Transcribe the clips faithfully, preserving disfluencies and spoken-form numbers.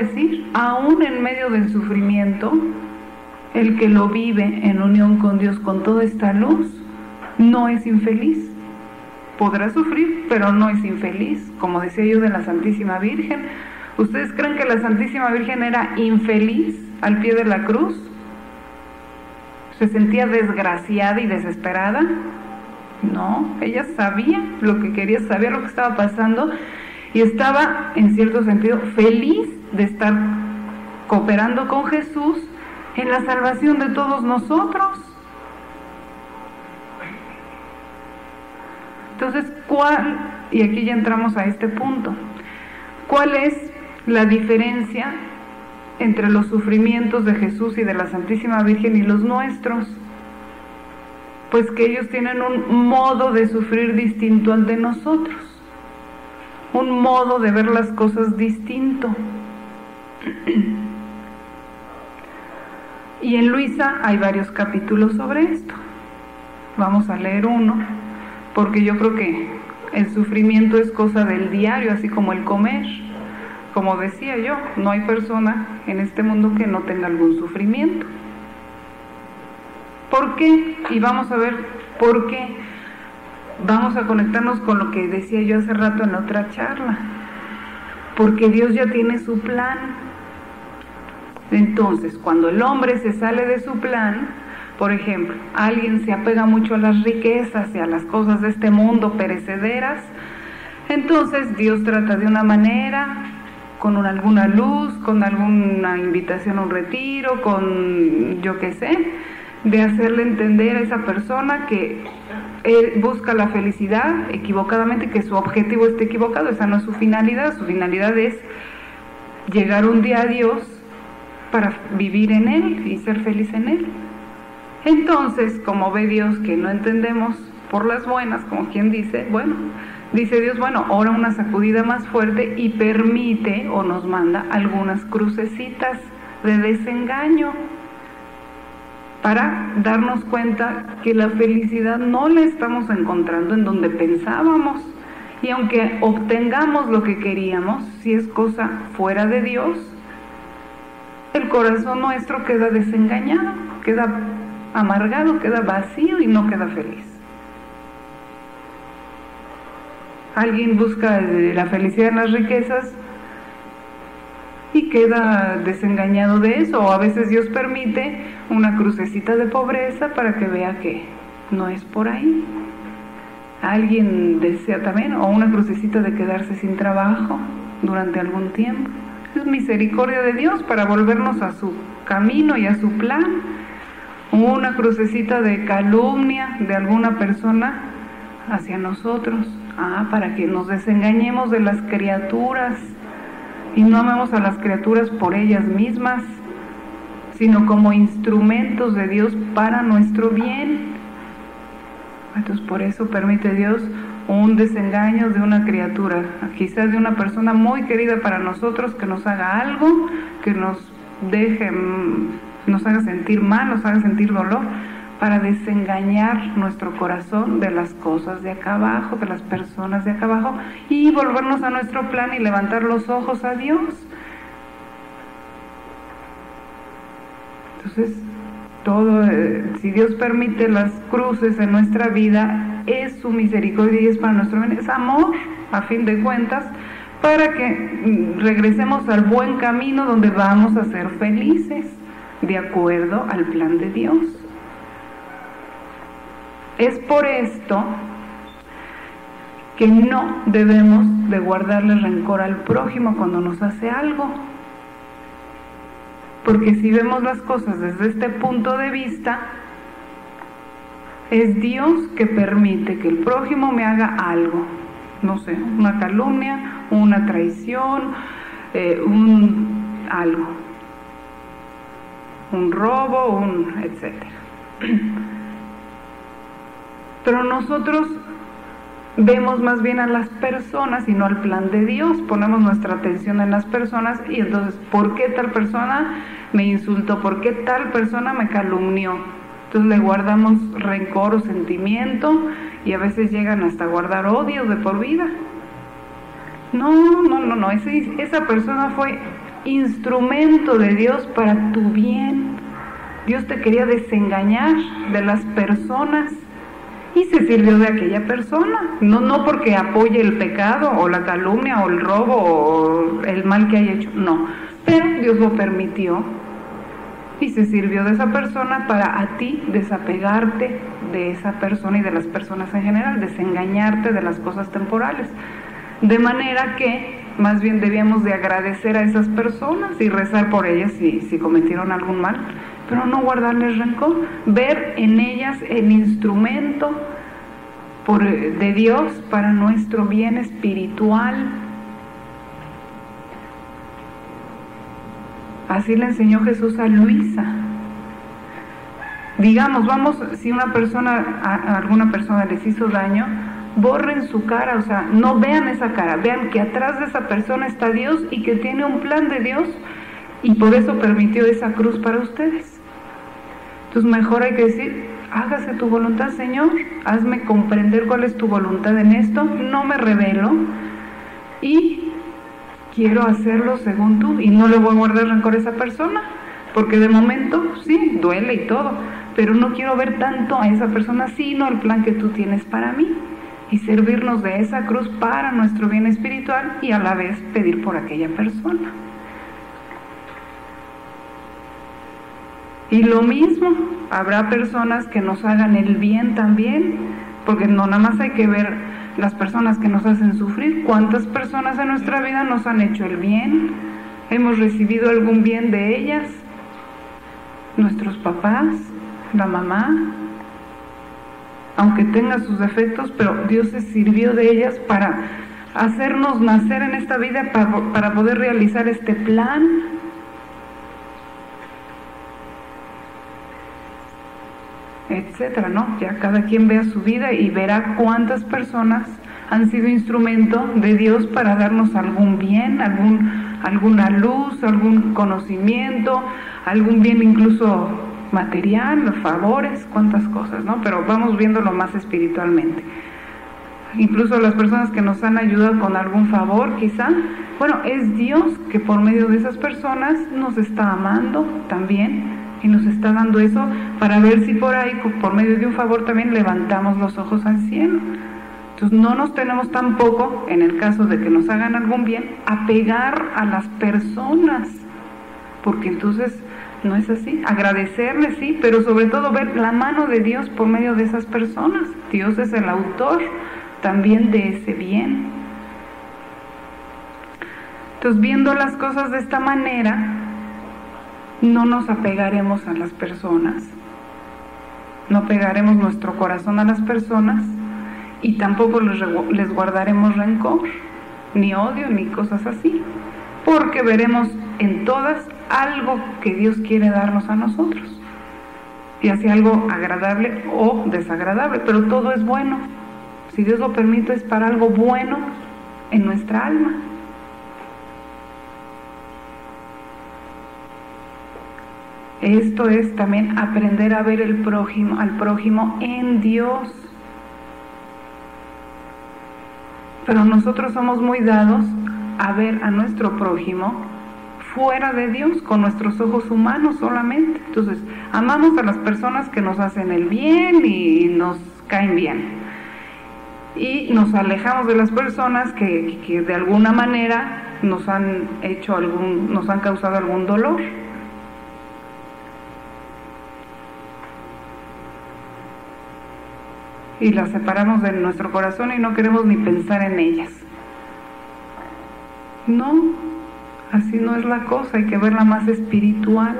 decir, aún en medio del sufrimiento, el que lo vive en unión con Dios, con toda esta luz, no es infeliz. Podrá sufrir, pero no es infeliz, como decía yo de la Santísima Virgen. ¿Ustedes creen que la Santísima Virgen era infeliz al pie de la cruz? ¿Se sentía desgraciada y desesperada? No, ella sabía lo que quería, sabía lo que estaba pasando y estaba, en cierto sentido, feliz de estar cooperando con Jesús en la salvación de todos nosotros. Entonces, ¿cuál? Y aquí ya entramos a este punto. ¿Cuál es la diferencia entre los sufrimientos de Jesús y de la Santísima Virgen y los nuestros? Pues que ellos tienen un modo de sufrir distinto al de nosotros, un modo de ver las cosas distinto. Y en Luisa hay varios capítulos sobre esto. Vamos a leer uno, porque yo creo que el sufrimiento es cosa del diario, así como el comer. Como decía yo, no hay persona en este mundo que no tenga algún sufrimiento. ¿Por qué? Y vamos a ver por qué. Vamos a conectarnos con lo que decía yo hace rato en la otra charla. Porque Dios ya tiene su plan. Entonces, cuando el hombre se sale de su plan, por ejemplo, alguien se apega mucho a las riquezas y a las cosas de este mundo perecederas, entonces Dios trata de una manera, con una, alguna luz, con alguna invitación a un retiro, con yo qué sé, de hacerle entender a esa persona que él busca la felicidad equivocadamente, que su objetivo esté equivocado. Esa no es su finalidad. Su finalidad es llegar un día a Dios para vivir en Él y ser feliz en Él. Entonces, como ve Dios que no entendemos por las buenas, como quien dice, bueno, dice Dios, bueno, ahora una sacudida más fuerte y permite o nos manda algunas crucecitas de desengaño para darnos cuenta que la felicidad no la estamos encontrando en donde pensábamos. Y aunque obtengamos lo que queríamos, si es cosa fuera de Dios, el corazón nuestro queda desengañado, queda amargado, queda vacío y no queda feliz. Alguien busca la felicidad en las riquezas y queda desengañado de eso, o a veces Dios permite una crucecita de pobreza para que vea que no es por ahí. Alguien desea también, o una crucecita de quedarse sin trabajo durante algún tiempo. Es misericordia de Dios para volvernos a su camino y a su plan. Una crucecita de calumnia de alguna persona hacia nosotros, ah, para que nos desengañemos de las criaturas y no amemos a las criaturas por ellas mismas, sino como instrumentos de Dios para nuestro bien. Entonces por eso permite Dios un desengaño de una criatura, quizás de una persona muy querida para nosotros, que nos haga algo, que nos deje, nos haga sentir mal, nos haga sentir dolor, para desengañar nuestro corazón de las cosas de acá abajo, de las personas de acá abajo, y volvernos a nuestro plan y levantar los ojos a Dios. Entonces, todo, eh, si Dios permite las cruces en nuestra vida, es su misericordia y es para nuestro bien, es amor, a fin de cuentas, para que regresemos al buen camino donde vamos a ser felices, de acuerdo al plan de Dios. Es por esto que no debemos de guardarle rencor al prójimo cuando nos hace algo. Porque si vemos las cosas desde este punto de vista, es Dios que permite que el prójimo me haga algo. No sé, una calumnia, una traición, eh, un algo. Un robo, un etcétera. Pero nosotros vemos más bien a las personas y no al plan de Dios. Ponemos nuestra atención en las personas y entonces, ¿por qué tal persona me insultó? ¿Por qué tal persona me calumnió? Entonces le guardamos rencor o sentimiento y a veces llegan hasta guardar odio de por vida. No, no, no, no, Ese, esa persona fue instrumento de Dios para tu bien. Dios te quería desengañar de las personas y se sirvió de aquella persona, no, no porque apoye el pecado o la calumnia o el robo o el mal que haya hecho, no, pero Dios lo permitió y se sirvió de esa persona para a ti desapegarte de esa persona y de las personas en general, desengañarte de las cosas temporales, de manera que más bien debíamos de agradecer a esas personas y rezar por ellas si, si cometieron algún mal, pero no guardarles rencor, ver en ellas el instrumento por, de Dios para nuestro bien espiritual. Así le enseñó Jesús a Luisa. Digamos, vamos, si una persona, a alguna persona les hizo daño, borren su cara, o sea, no vean esa cara, vean que atrás de esa persona está Dios y que tiene un plan de Dios y por eso permitió esa cruz para ustedes. Entonces mejor hay que decir, hágase tu voluntad, Señor, hazme comprender cuál es tu voluntad en esto, no me rebelo y quiero hacerlo según tú y no le voy a guardar rencor a esa persona, porque de momento sí, duele y todo, pero no quiero ver tanto a esa persona sino el plan que tú tienes para mí y servirnos de esa cruz para nuestro bien espiritual y a la vez pedir por aquella persona. Y lo mismo, habrá personas que nos hagan el bien también, porque no nada más hay que ver las personas que nos hacen sufrir, cuántas personas en nuestra vida nos han hecho el bien, hemos recibido algún bien de ellas, nuestros papás, la mamá, aunque tenga sus defectos, pero Dios se sirvió de ellas para hacernos nacer en esta vida, para, para poder realizar este plan. Etcétera, ¿no? Ya cada quien vea su vida y verá cuántas personas han sido instrumento de Dios para darnos algún bien, algún, alguna luz, algún conocimiento, algún bien incluso material, favores, cuántas cosas, ¿no? Pero vamos viéndolo más espiritualmente. Incluso las personas que nos han ayudado con algún favor, quizá, bueno, es Dios que por medio de esas personas nos está amando también y nos está dando eso para ver si por ahí, por medio de un favor también levantamos los ojos al cielo. Entonces no nos tenemos tampoco, en el caso de que nos hagan algún bien, apegar a las personas, porque entonces no es así. Agradecerles, sí, pero sobre todo ver la mano de Dios por medio de esas personas. Dios es el autor también de ese bien. Entonces, viendo las cosas de esta manera, no nos apegaremos a las personas, no pegaremos nuestro corazón a las personas y tampoco les, les guardaremos rencor, ni odio, ni cosas así, porque veremos en todas algo que Dios quiere darnos a nosotros, y así algo agradable o desagradable, pero todo es bueno. Si Dios lo permite es para algo bueno en nuestra alma. Esto es también aprender a ver el prójimo, al prójimo en Dios. Pero nosotros somos muy dados a ver a nuestro prójimo fuera de Dios, con nuestros ojos humanos solamente. Entonces, amamos a las personas que nos hacen el bien y nos caen bien. Y nos alejamos de las personas que, que de alguna manera nos han hecho algún, nos han causado algún dolor. Y las separamos de nuestro corazón y no queremos ni pensar en ellas. No, así no es la cosa, hay que verla más espiritual.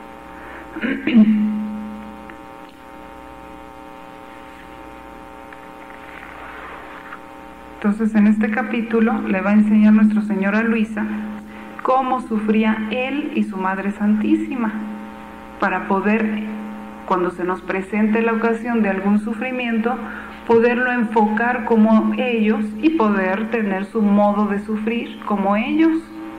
Entonces, en este capítulo le va a enseñar nuestro Señor a Luisa cómo sufría él y su Madre Santísima, para poder, cuando se nos presente la ocasión de algún sufrimiento, poderlo enfocar como ellos y poder tener su modo de sufrir como ellos.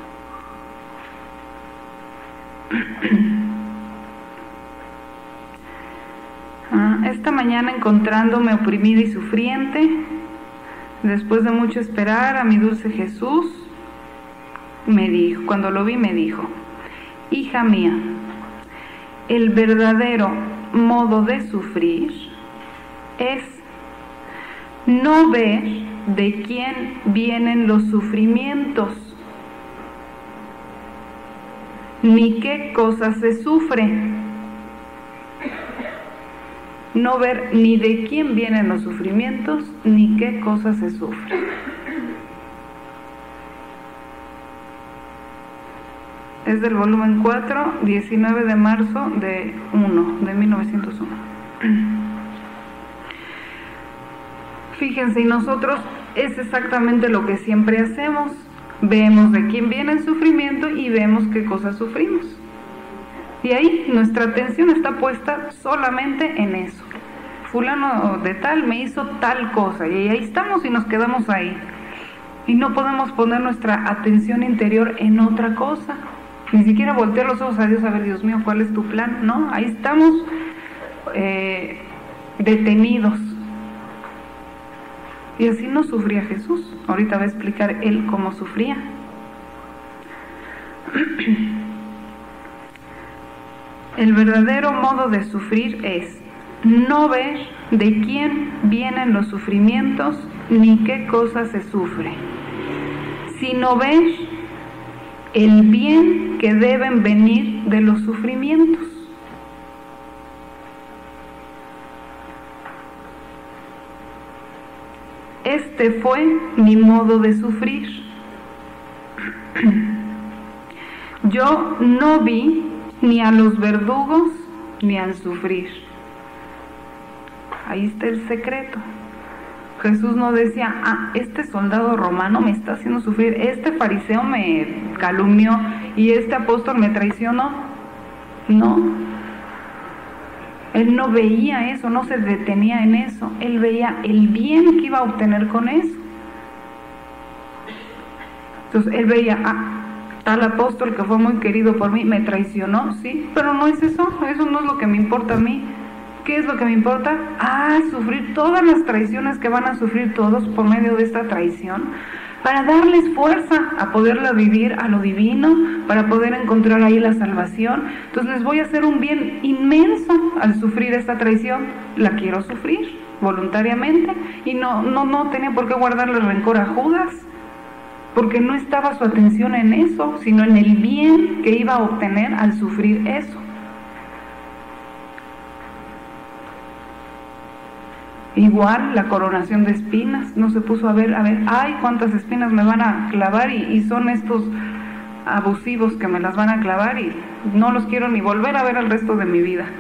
Esta mañana, encontrándome oprimida y sufriente, después de mucho esperar a mi dulce Jesús, me dijo, cuando lo vi me dijo: hija mía, el verdadero modo de sufrir es no ver de quién vienen los sufrimientos, ni qué cosa se sufre. No ver ni de quién vienen los sufrimientos, ni qué cosa se sufre. Es del volumen cuatro, diecinueve de marzo de uno, de mil novecientos uno. Fíjense, y nosotros es exactamente lo que siempre hacemos. Vemos de quién viene el sufrimiento y vemos qué cosas sufrimos. Y ahí nuestra atención está puesta solamente en eso. Fulano de tal me hizo tal cosa, y ahí estamos y nos quedamos ahí. Y no podemos poner nuestra atención interior en otra cosa. Ni siquiera voltear los ojos a Dios a ver, Dios mío, ¿cuál es tu plan? No, ahí estamos eh, detenidos. Y así no sufría Jesús. Ahorita va a explicar él cómo sufría. El verdadero modo de sufrir es no ver de quién vienen los sufrimientos ni qué cosa se sufre, sino ver el bien que deben venir de los sufrimientos. Este fue mi modo de sufrir. Yo no vi ni a los verdugos ni al sufrir. Ahí está el secreto. Jesús no decía: ah, este soldado romano me está haciendo sufrir, este fariseo me calumnió y este apóstol me traicionó. No. Él no veía eso, no se detenía en eso. Él veía el bien que iba a obtener con eso. Entonces él veía: ah, tal apóstol que fue muy querido por mí me traicionó, sí, pero no es eso, eso no es lo que me importa a mí. ¿Qué es lo que me importa? Ah, sufrir todas las traiciones que van a sufrir todos por medio de esta traición, para darles fuerza a poderla vivir a lo divino, para poder encontrar ahí la salvación. Entonces les voy a hacer un bien inmenso al sufrir esta traición. La quiero sufrir voluntariamente, y no, no, no tenía por qué guardarle rencor a Judas, porque no estaba su atención en eso, sino en el bien que iba a obtener al sufrir eso. Igual la coronación de espinas, no se puso a ver, a ver, ay, cuántas espinas me van a clavar, y, y son estos abusivos que me las van a clavar y no los quiero ni volver a ver el resto de mi vida.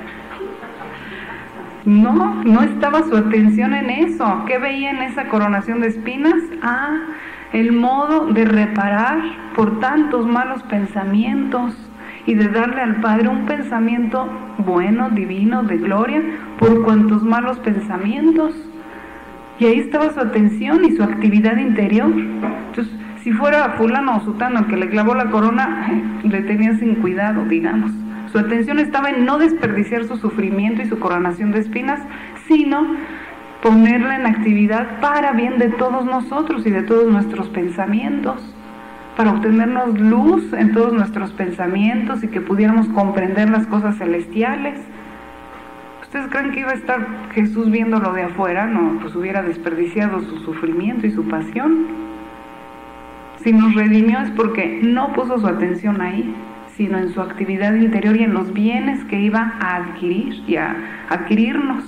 No, no estaba su atención en eso. ¿Qué veía en esa coronación de espinas? Ah, el modo de reparar por tantos malos pensamientos y de darle al Padre un pensamiento bueno, divino, de gloria, por cuantos malos pensamientos. Y ahí estaba su atención y su actividad interior. Entonces, si fuera fulano o sutano el que le clavó la corona, le tenía sin cuidado, digamos. Su atención estaba en no desperdiciar su sufrimiento y su coronación de espinas, sino ponerla en actividad para bien de todos nosotros y de todos nuestros pensamientos, para obtenernos luz en todos nuestros pensamientos y que pudiéramos comprender las cosas celestiales. ¿Ustedes creen que iba a estar Jesús viéndolo de afuera? No, pues hubiera desperdiciado su sufrimiento y su pasión. Si nos redimió es porque no puso su atención ahí, sino en su actividad interior y en los bienes que iba a adquirir y a adquirirnos.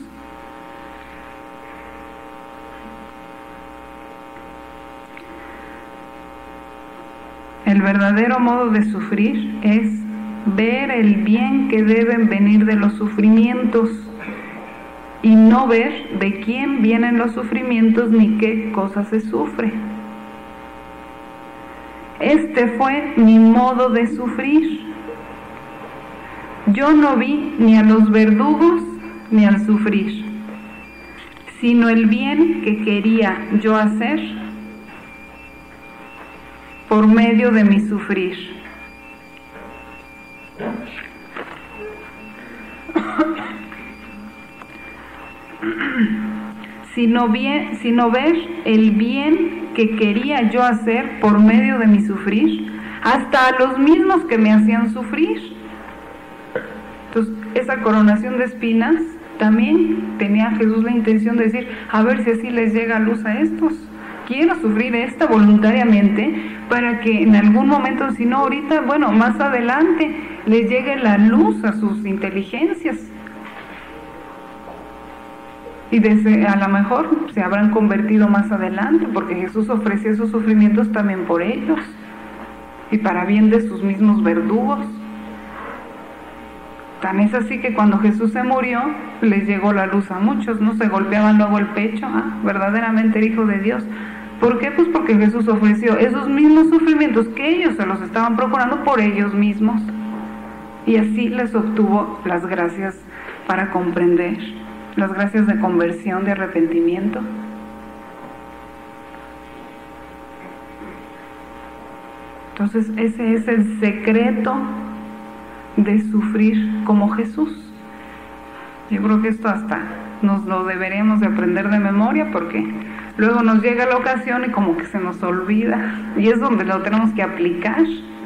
El verdadero modo de sufrir es ver el bien que deben venir de los sufrimientos y no ver de quién vienen los sufrimientos ni qué cosa se sufre. Este fue mi modo de sufrir. Yo no vi ni a los verdugos ni al sufrir, sino el bien que quería yo hacer por medio de mi sufrir. Sino, bien, sino ver el bien que quería yo hacer por medio de mi sufrir, hasta a los mismos que me hacían sufrir. Entonces, esa coronación de espinas también tenía Jesús la intención de decir, a ver si así les llega luz a estos. Quiero sufrir esta voluntariamente para que en algún momento, si no ahorita, bueno, más adelante, les llegue la luz a sus inteligencias. Y desde, a lo mejor se habrán convertido más adelante, porque Jesús ofreció esos sufrimientos también por ellos y para bien de sus mismos verdugos. Tan es así que cuando Jesús se murió, les llegó la luz a muchos, ¿no? Se golpeaban luego el pecho, ah, verdaderamente el Hijo de Dios. ¿Por qué? Pues porque Jesús ofreció esos mismos sufrimientos que ellos se los estaban procurando por ellos mismos. Y así les obtuvo las gracias para comprender, las gracias de conversión, de arrepentimiento. Entonces ese es el secreto de sufrir como Jesús. Yo creo que esto hasta nos lo deberemos de aprender de memoria, porque luego nos llega la ocasión y como que se nos olvida, y es donde lo tenemos que aplicar.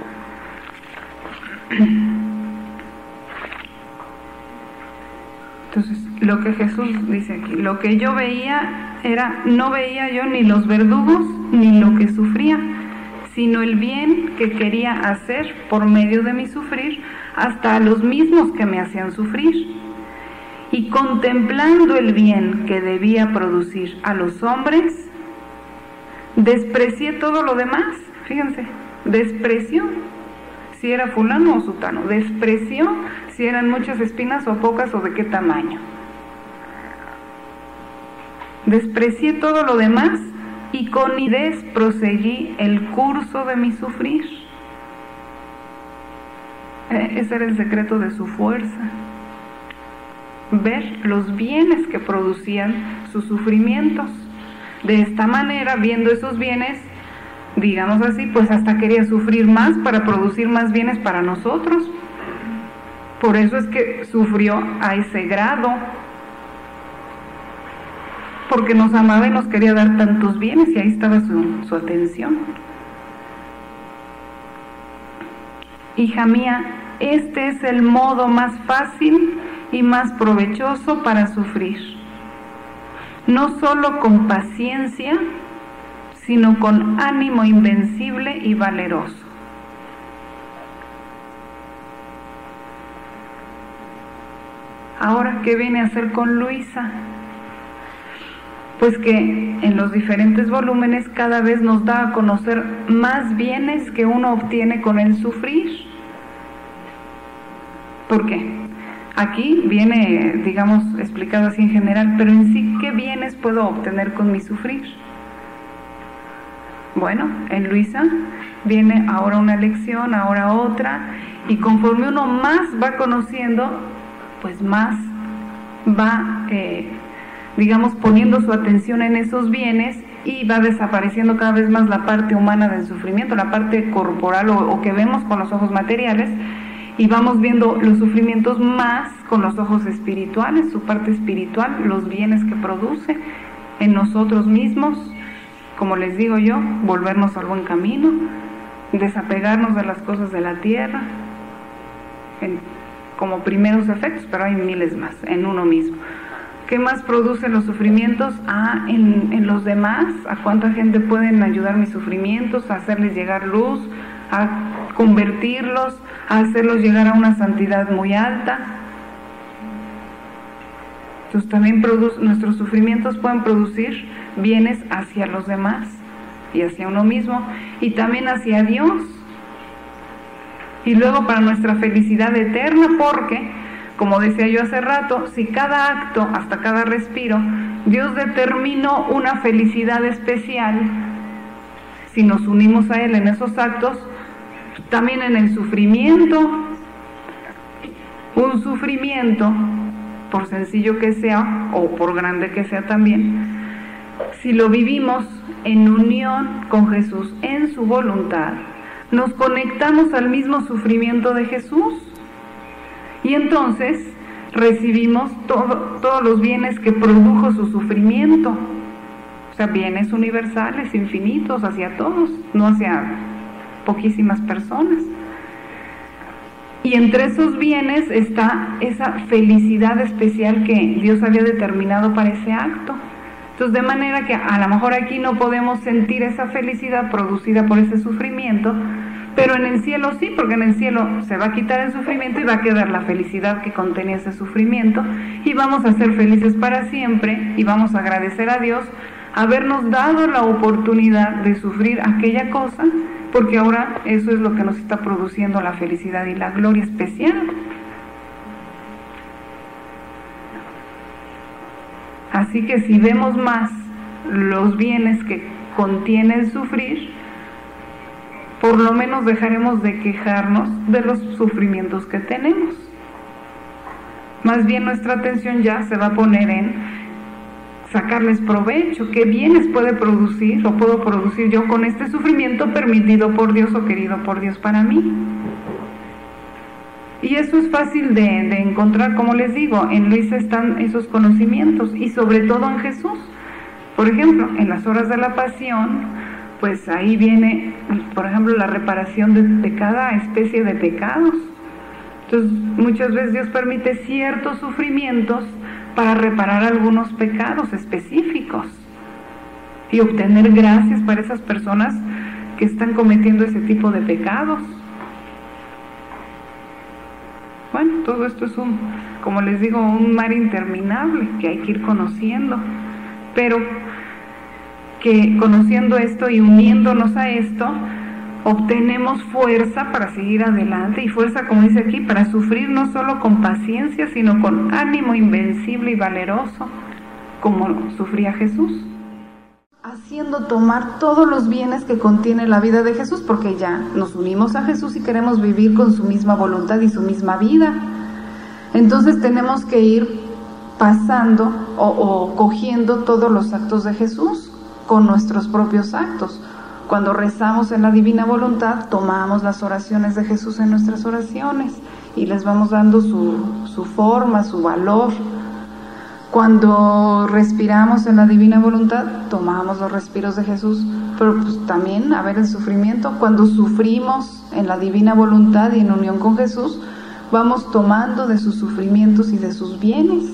Entonces, lo que Jesús dice aquí, lo que yo veía era, no veía yo ni los verdugos ni lo que sufría, sino el bien que quería hacer por medio de mi sufrir, hasta a los mismos que me hacían sufrir. Y contemplando el bien que debía producir a los hombres, desprecié todo lo demás. Fíjense, despreció si era fulano o sutano, despreció si eran muchas espinas o pocas o de qué tamaño. Desprecié todo lo demás y con nidez proseguí el curso de mi sufrir. Ese era el secreto de su fuerza. Ver los bienes que producían sus sufrimientos. De esta manera, viendo esos bienes, digamos así, pues hasta quería sufrir más para producir más bienes para nosotros. Por eso es que sufrió a ese grado, porque nos amaba y nos quería dar tantos bienes, y ahí estaba su, su atención. Hija mía, este es el modo más fácil y más provechoso para sufrir, no solo con paciencia, sino con ánimo invencible y valeroso. Ahora, ¿qué viene a hacer con Luisa? Pues que en los diferentes volúmenes cada vez nos da a conocer más bienes que uno obtiene con el sufrir. ¿Por qué? Aquí viene, digamos, explicado así en general, pero en sí, ¿qué bienes puedo obtener con mi sufrir? Bueno, en Luisa viene ahora una lección, ahora otra, y conforme uno más va conociendo, pues más va, eh, digamos, poniendo su atención en esos bienes, y va desapareciendo cada vez más la parte humana del sufrimiento, la parte corporal o, o que vemos con los ojos materiales, y vamos viendo los sufrimientos más con los ojos espirituales, su parte espiritual, los bienes que produce en nosotros mismos, como les digo yo, volvernos al buen camino, desapegarnos de las cosas de la tierra, en, como primeros efectos, pero hay miles más en uno mismo. ¿Qué más producen los sufrimientos? Ah, en, en los demás. ¿A cuánta gente pueden ayudar mis sufrimientos? A hacerles llegar luz, a convertirlos, a hacerlos llegar a una santidad muy alta. Entonces también produce, nuestros sufrimientos pueden producir bienes hacia los demás y hacia uno mismo, y también hacia Dios, y luego para nuestra felicidad eterna, porque, como decía yo hace rato, si cada acto, hasta cada respiro, Dios determinó una felicidad especial, si nos unimos a Él en esos actos, también en el sufrimiento, un sufrimiento, por sencillo que sea, o por grande que sea también, si lo vivimos en unión con Jesús, en su voluntad, nos conectamos al mismo sufrimiento de Jesús, y entonces recibimos todo, todos los bienes que produjo su sufrimiento, o sea, bienes universales, infinitos, hacia todos, no hacia poquísimas personas. Y entre esos bienes está esa felicidad especial que Dios había determinado para ese acto. Entonces, de manera que a lo mejor aquí no podemos sentir esa felicidad producida por ese sufrimiento, pero en el cielo sí, porque en el cielo se va a quitar el sufrimiento y va a quedar la felicidad que contenía ese sufrimiento, y vamos a ser felices para siempre, y vamos a agradecer a Dios habernos dado la oportunidad de sufrir aquella cosa, porque ahora eso es lo que nos está produciendo la felicidad y la gloria especial. Así que si vemos más los bienes que contiene el sufrir, por lo menos dejaremos de quejarnos de los sufrimientos que tenemos. Más bien nuestra atención ya se va a poner en sacarles provecho, qué bienes puede producir o puedo producir yo con este sufrimiento permitido por Dios o querido por Dios para mí. Y eso es fácil de, de encontrar, como les digo, en Luisa están esos conocimientos, y sobre todo en Jesús. Por ejemplo, en las horas de la pasión, pues ahí viene, por ejemplo, la reparación de, de cada especie de pecados. Entonces, muchas veces Dios permite ciertos sufrimientos para reparar algunos pecados específicos y obtener gracias para esas personas que están cometiendo ese tipo de pecados. Bueno, todo esto es un, como les digo, un mar interminable que hay que ir conociendo, pero que conociendo esto y uniéndonos a esto, obtenemos fuerza para seguir adelante, y fuerza, como dice aquí, para sufrir no solo con paciencia, sino con ánimo invencible y valeroso, como sufría Jesús. Haciendo tomar todos los bienes que contiene la vida de Jesús, porque ya nos unimos a Jesús y queremos vivir con su misma voluntad y su misma vida. Entonces tenemos que ir pasando o, o cogiendo todos los actos de Jesús con nuestros propios actos. Cuando rezamos en la divina voluntad, tomamos las oraciones de Jesús en nuestras oraciones y les vamos dando su, su forma, su valor. Cuando respiramos en la divina voluntad, tomamos los respiros de Jesús, pero pues también a ver el sufrimiento. Cuando sufrimos en la divina voluntad y en unión con Jesús, vamos tomando de sus sufrimientos y de sus bienes.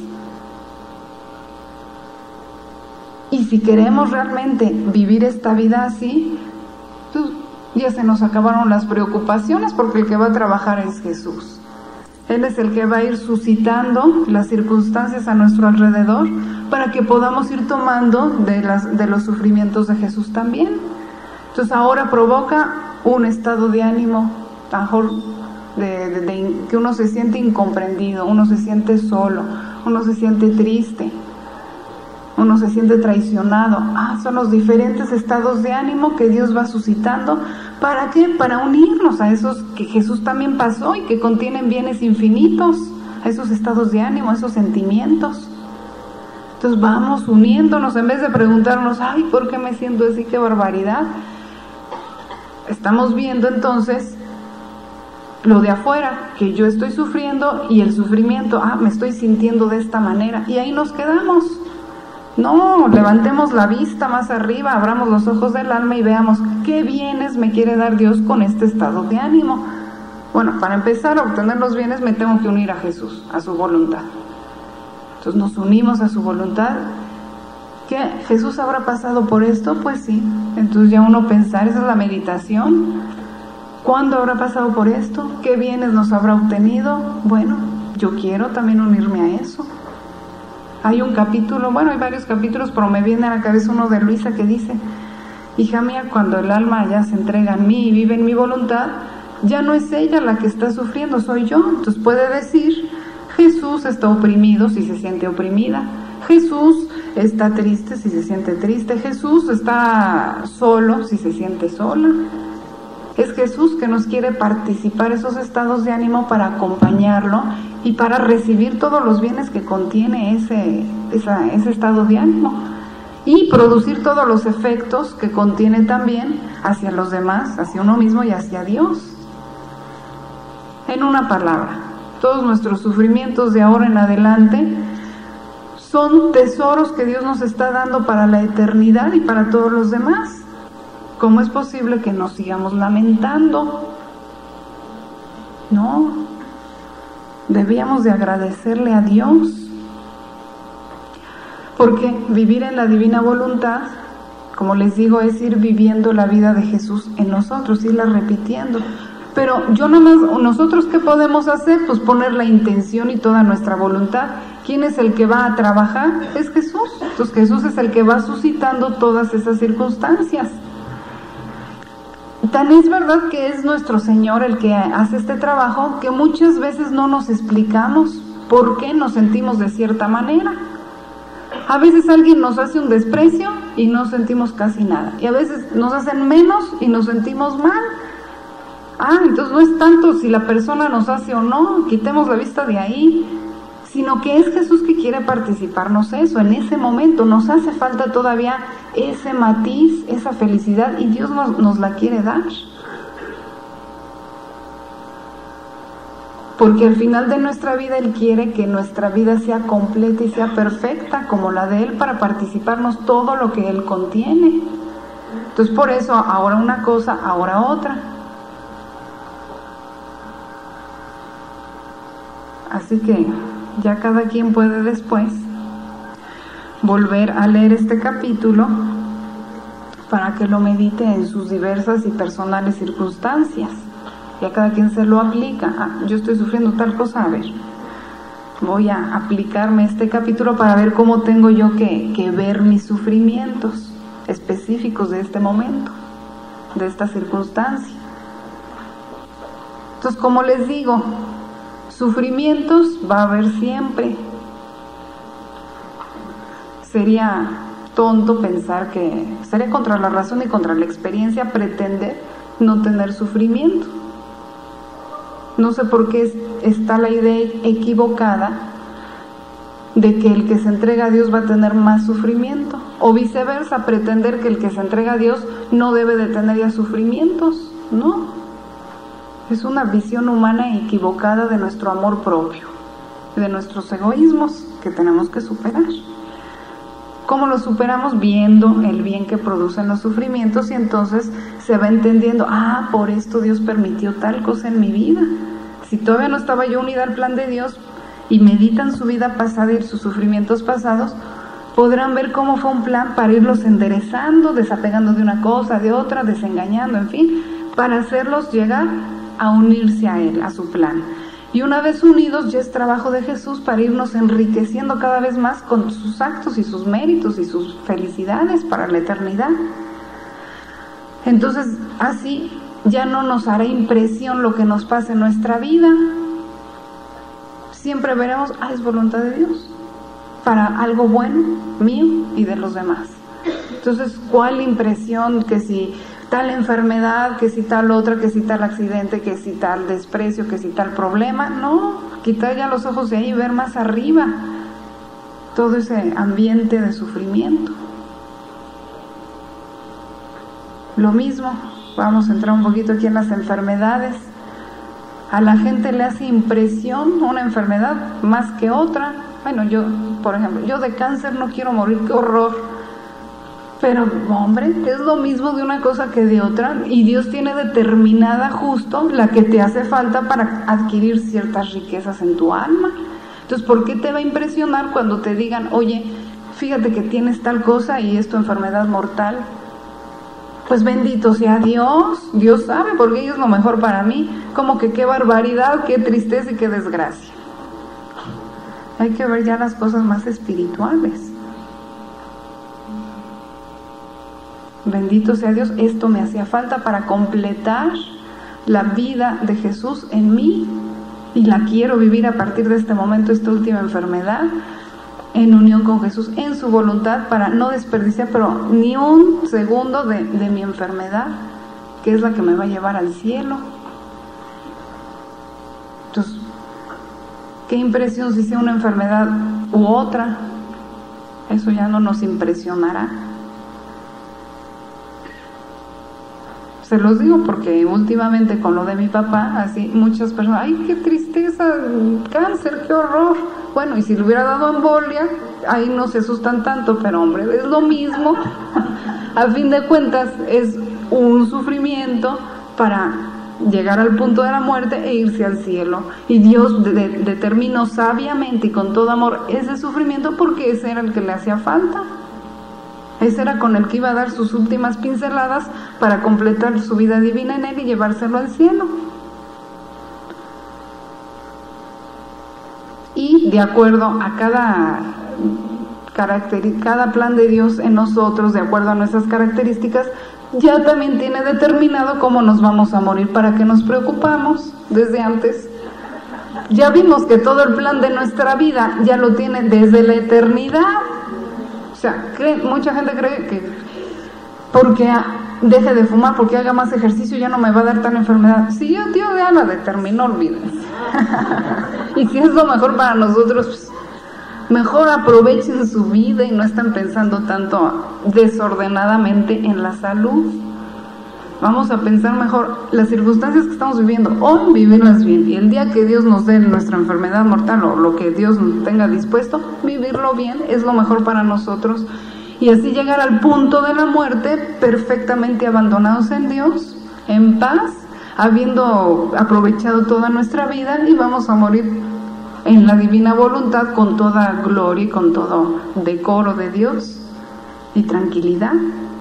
Y si queremos realmente vivir esta vida así, pues ya se nos acabaron las preocupaciones, porque el que va a trabajar es Jesús. Él es el que va a ir suscitando las circunstancias a nuestro alrededor para que podamos ir tomando de, las, de los sufrimientos de Jesús también. Entonces ahora provoca un estado de ánimo, a lo mejor de, de, de, que uno se siente incomprendido, uno se siente solo, uno se siente triste, uno se siente traicionado. Ah, son los diferentes estados de ánimo que Dios va suscitando. ¿Para qué? Para unirnos a esos que Jesús también pasó y que contienen bienes infinitos, a esos estados de ánimo, a esos sentimientos. Entonces vamos uniéndonos, en vez de preguntarnos, ay, ¿por qué me siento así? ¡Qué barbaridad! Estamos viendo entonces lo de afuera, que yo estoy sufriendo, y el sufrimiento, ah, me estoy sintiendo de esta manera, y ahí nos quedamos. No, levantemos la vista más arriba, abramos los ojos del alma y veamos qué bienes me quiere dar Dios con este estado de ánimo. Bueno, para empezar a obtener los bienes me tengo que unir a Jesús, a su voluntad. Entonces nos unimos a su voluntad. ¿Qué? ¿Jesús habrá pasado por esto? Pues sí. Entonces ya uno pensar, esa es la meditación. ¿Cuándo habrá pasado por esto? ¿Qué bienes nos habrá obtenido? Bueno, yo quiero también unirme a eso. Hay un capítulo, bueno, hay varios capítulos, pero me viene a la cabeza uno de Luisa que dice, hija mía, cuando el alma ya se entrega en mí y vive en mi voluntad, ya no es ella la que está sufriendo, soy yo. Entonces puede decir, Jesús está oprimido si se siente oprimida, Jesús está triste si se siente triste, Jesús está solo si se siente sola. Es Jesús que nos quiere participar esos estados de ánimo para acompañarlo y para recibir todos los bienes que contiene ese, esa, ese estado de ánimo, y producir todos los efectos que contiene también hacia los demás, hacia uno mismo y hacia Dios. En una palabra, todos nuestros sufrimientos de ahora en adelante son tesoros que Dios nos está dando para la eternidad y para todos los demás. ¿Cómo es posible que nos sigamos lamentando? No, debíamos de agradecerle a Dios, porque vivir en la divina voluntad, como les digo, es ir viviendo la vida de Jesús en nosotros, irla repitiendo. Pero yo nomás, ¿nosotros qué podemos hacer? Pues poner la intención y toda nuestra voluntad. ¿Quién es el que va a trabajar? Es Jesús. Entonces Jesús es el que va suscitando todas esas circunstancias. Tan es verdad que es nuestro Señor el que hace este trabajo, que muchas veces no nos explicamos por qué nos sentimos de cierta manera. A veces alguien nos hace un desprecio y no sentimos casi nada. Y a veces nos hacen menos y nos sentimos mal. Ah, entonces no es tanto si la persona nos hace o no, quitemos la vista de ahí, sino que es Jesús que quiere participarnos eso, en ese momento nos hace falta todavía ese matiz, esa felicidad, y Dios nos, nos la quiere dar. Porque al final de nuestra vida Él quiere que nuestra vida sea completa y sea perfecta como la de Él, para participarnos todo lo que Él contiene. Entonces por eso ahora una cosa, ahora otra. Así que ya cada quien puede después volver a leer este capítulo para que lo medite en sus diversas y personales circunstancias. Ya cada quien se lo aplica. Ah, yo estoy sufriendo tal cosa, a ver, voy a aplicarme este capítulo para ver cómo tengo yo que, que ver mis sufrimientos específicos de este momento, de esta circunstancia. Entonces, como les digo, sufrimientos va a haber siempre. Sería tonto pensar que sería contra la razón y contra la experiencia pretender no tener sufrimiento. No sé por qué está la idea equivocada de que el que se entrega a Dios va a tener más sufrimiento, o viceversa, pretender que el que se entrega a Dios no debe de tener ya sufrimientos. No. Es una visión humana equivocada de nuestro amor propio, de nuestros egoísmos que tenemos que superar. ¿Cómo lo superamos? Viendo el bien que producen los sufrimientos, y entonces se va entendiendo, ah, por esto Dios permitió tal cosa en mi vida. Si todavía no estaba yo unida al plan de Dios, y meditan su vida pasada y sus sufrimientos pasados, podrán ver cómo fue un plan para irlos enderezando, desapegando de una cosa, de otra, desengañando, en fin, para hacerlos llegar a unirse a Él, a su plan. Y una vez unidos, ya es trabajo de Jesús para irnos enriqueciendo cada vez más con sus actos y sus méritos y sus felicidades para la eternidad. Entonces, así ya no nos hará impresión lo que nos pase en nuestra vida. Siempre veremos, ah, es voluntad de Dios, para algo bueno, mío y de los demás. Entonces, ¿cuál impresión? Que si tal enfermedad, que si tal otra, que si tal accidente, que si tal desprecio, que si tal problema. No, quitar ya los ojos de ahí y ver más arriba todo ese ambiente de sufrimiento. Lo mismo, vamos a entrar un poquito aquí en las enfermedades. A la gente le hace impresión una enfermedad más que otra. Bueno, yo, por ejemplo, yo de cáncer no quiero morir, qué horror. Pero, hombre, es lo mismo de una cosa que de otra, y Dios tiene determinada justo la que te hace falta para adquirir ciertas riquezas en tu alma. Entonces, ¿por qué te va a impresionar cuando te digan, oye, fíjate que tienes tal cosa y es tu enfermedad mortal? Pues bendito sea Dios, Dios sabe, porque Él es lo mejor para mí. Como que qué barbaridad, qué tristeza y qué desgracia. Hay que ver ya las cosas más espirituales. Bendito sea Dios, esto me hacía falta para completar la vida de Jesús en mí, y la quiero vivir a partir de este momento, esta última enfermedad, en unión con Jesús, en su voluntad, para no desperdiciar pero ni un segundo de, de mi enfermedad, que es la que me va a llevar al cielo. Entonces, ¿qué impresión si sea una enfermedad u otra? Eso ya no nos impresionará. Se los digo porque últimamente con lo de mi papá, así muchas personas, ay, qué tristeza, cáncer, qué horror. Bueno, y si le hubiera dado embolia, ahí no se asustan tanto, pero hombre, es lo mismo. A fin de cuentas, es un sufrimiento para llegar al punto de la muerte e irse al cielo. Y Dios de, de, determinó sabiamente y con todo amor ese sufrimiento porque ese era el que le hacía falta. Ese era con el que iba a dar sus últimas pinceladas para completar su vida divina en él y llevárselo al cielo. Y de acuerdo a cada carácter, cada plan de Dios en nosotros, de acuerdo a nuestras características, ya también tiene determinado cómo nos vamos a morir. ¿Para qué nos preocupamos desde antes? Ya vimos que todo el plan de nuestra vida ya lo tiene desde la eternidad. O sea, cree, mucha gente cree que porque deje de fumar, porque haga más ejercicio, ya no me va a dar tal enfermedad. Si Dios ya la determinó, olvídense. Y si es lo mejor para nosotros, pues, mejor aprovechen su vida y no estén pensando tanto desordenadamente en la salud. Vamos a pensar mejor las circunstancias que estamos viviendo hoy, vivirlas bien, y el día que Dios nos dé nuestra enfermedad mortal o lo que Dios nos tenga dispuesto, vivirlo bien es lo mejor para nosotros, y así llegar al punto de la muerte perfectamente abandonados en Dios, en paz, habiendo aprovechado toda nuestra vida, y vamos a morir en la divina voluntad con toda gloria y con todo decoro de Dios y tranquilidad.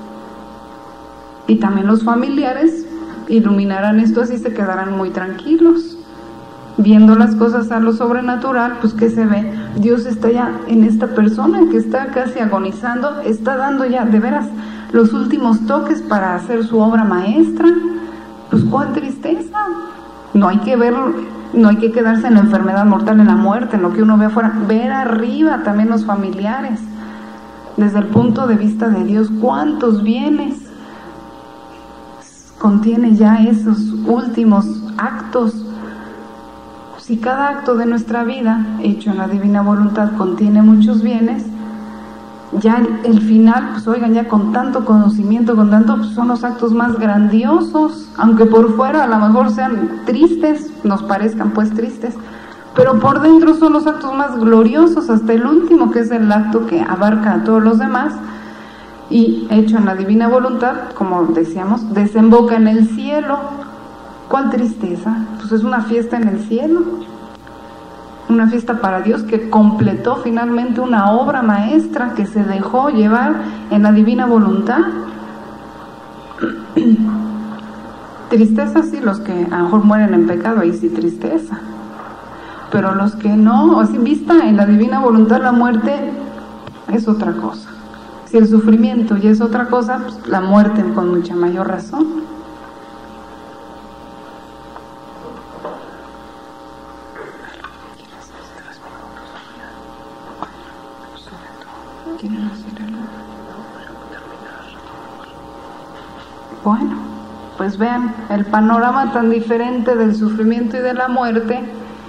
Y también los familiares iluminarán esto, así se quedarán muy tranquilos, viendo las cosas a lo sobrenatural. Pues ¿qué se ve? Dios está ya en esta persona que está casi agonizando, está dando ya de veras los últimos toques para hacer su obra maestra. Pues cuán tristeza. No hay que ver, no hay que quedarse en la enfermedad mortal, en la muerte, en lo que uno ve afuera, ver arriba también los familiares, desde el punto de vista de Dios, cuántos bienes contiene ya esos últimos actos. Si cada acto de nuestra vida, hecho en la divina voluntad, contiene muchos bienes, ya el, el final, pues oigan, ya con tanto conocimiento, con tanto, pues son los actos más grandiosos, aunque por fuera a lo mejor sean tristes, nos parezcan pues tristes, pero por dentro son los actos más gloriosos, hasta el último, que es el acto que abarca a todos los demás, y hecho en la divina voluntad, como decíamos, desemboca en el cielo. ¿Cuál tristeza? Pues es una fiesta en el cielo, una fiesta para Dios que completó finalmente una obra maestra que se dejó llevar en la divina voluntad. Tristeza sí, los que a lo mejor mueren en pecado, ahí sí tristeza, pero los que no, así vista en la divina voluntad, la muerte es otra cosa. Si el sufrimiento ya es otra cosa, pues la muerte con mucha mayor razón. Bueno, pues vean el panorama tan diferente del sufrimiento y de la muerte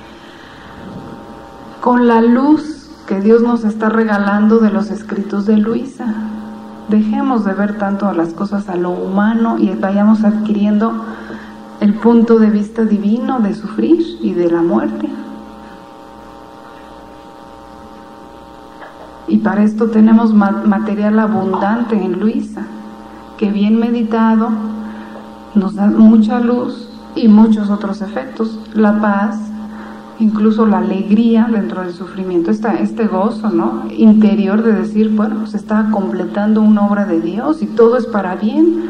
con la luz que Dios nos está regalando de los escritos de Luisa. Dejemos de ver tanto las cosas a lo humano y vayamos adquiriendo el punto de vista divino de sufrir y de la muerte. Y para esto tenemos material abundante en Luisa, que bien meditado nos da mucha luz y muchos otros efectos, la paz, incluso la alegría dentro del sufrimiento, esta, este gozo, ¿no?, interior de decir, bueno, se está completando una obra de Dios y todo es para bien.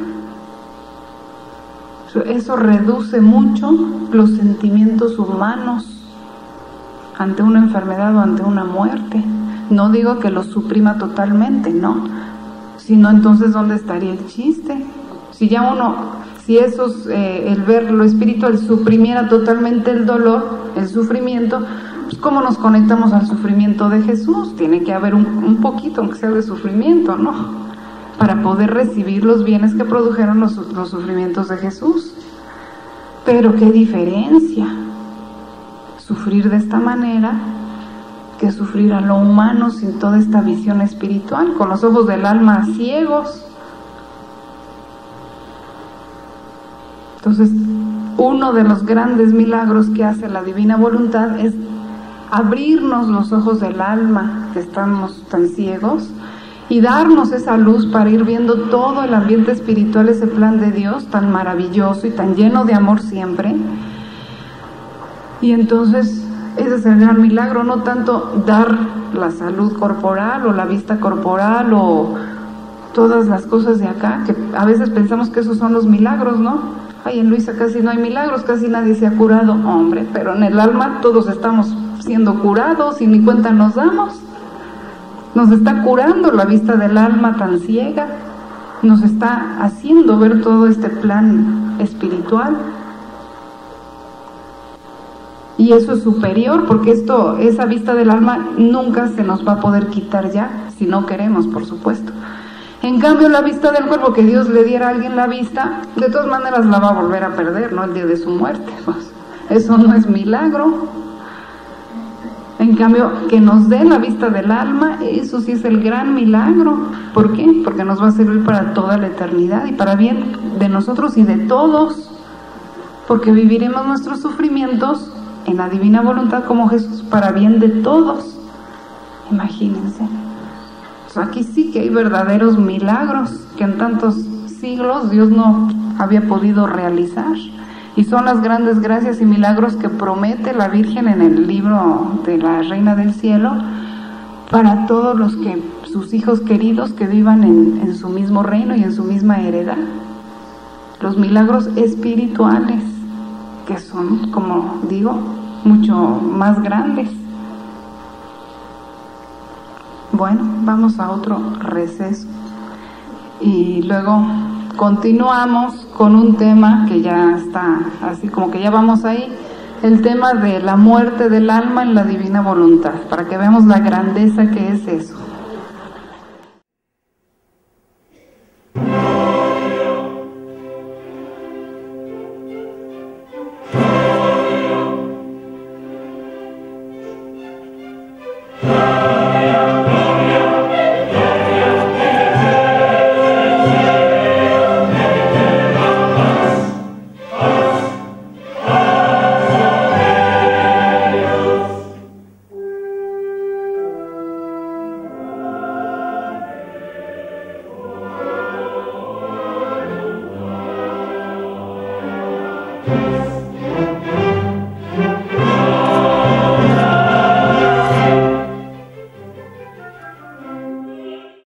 Eso reduce mucho los sentimientos humanos ante una enfermedad o ante una muerte. No digo que los suprima totalmente, no, sino entonces ¿dónde estaría el chiste? Si ya uno, si esos, eh, el ver lo espiritual suprimiera totalmente el dolor, el sufrimiento, pues ¿cómo nos conectamos al sufrimiento de Jesús? Tiene que haber un, un poquito, aunque sea de sufrimiento, ¿no?, para poder recibir los bienes que produjeron los, los sufrimientos de Jesús. Pero qué diferencia sufrir de esta manera que sufrir a lo humano sin toda esta visión espiritual, con los ojos del alma ciegos. Entonces, uno de los grandes milagros que hace la divina voluntad es abrirnos los ojos del alma, que estamos tan ciegos, y darnos esa luz para ir viendo todo el ambiente espiritual, ese plan de Dios tan maravilloso y tan lleno de amor siempre. Y entonces ese es el gran milagro, no tanto dar la salud corporal o la vista corporal o todas las cosas de acá, que a veces pensamos que esos son los milagros, ¿no? Ay, en Luisa casi no hay milagros, casi nadie se ha curado. Hombre, pero en el alma todos estamos siendo curados y ni cuenta nos damos. Nos está curando la vista del alma tan ciega, nos está haciendo ver todo este plan espiritual. Y eso es superior, porque esto, esa vista del alma nunca se nos va a poder quitar ya, si no queremos, por supuesto. En cambio, la vista del cuerpo, que Dios le diera a alguien la vista, de todas maneras la va a volver a perder, ¿no? El día de su muerte, pues eso no es milagro. En cambio, que nos dé la vista del alma, eso sí es el gran milagro. ¿Por qué? Porque nos va a servir para toda la eternidad y para bien de nosotros y de todos, porque viviremos nuestros sufrimientos en la divina voluntad como Jesús, para bien de todos. Imagínense. Aquí sí que hay verdaderos milagros que en tantos siglos Dios no había podido realizar, y son las grandes gracias y milagros que promete la Virgen en el libro de la Reina del Cielo para todos los que, sus hijos queridos, que vivan en, en su mismo reino y en su misma heredad. Los milagros espirituales, que son, como digo, mucho más grandes. Bueno, vamos a otro receso y luego continuamos con un tema que ya está, así como que ya vamos ahí, el tema de la muerte del alma en la divina voluntad, para que veamos la grandeza que es eso. Yes.